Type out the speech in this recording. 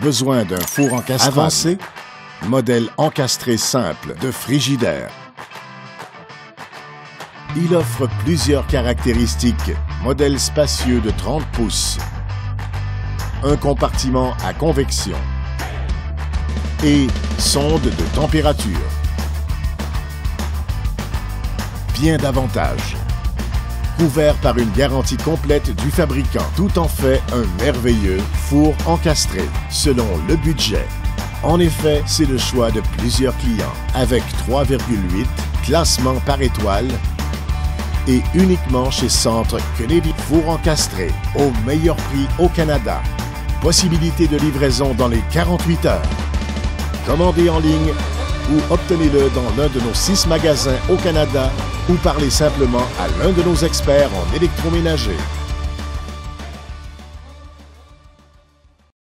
Besoin d'un four encastrable avancé? Modèle encastré simple de frigidaire. Il offre plusieurs caractéristiques. Modèle spacieux de 30 pouces. Un compartiment à convection. Et sonde de température. Bien davantage. Couvert par une garantie complète du fabricant. Tout en fait un merveilleux four encastré, selon le budget. En effet, c'est le choix de plusieurs clients, avec 3,8 classements par étoile et uniquement chez Centre Kennedy. Four encastré, au meilleur prix au Canada. Possibilité de livraison dans les 48 heures. Commandez en ligne ou obtenez-le dans l'un de nos 6 magasins au Canada ou parlez simplement à l'un de nos experts en électroménager.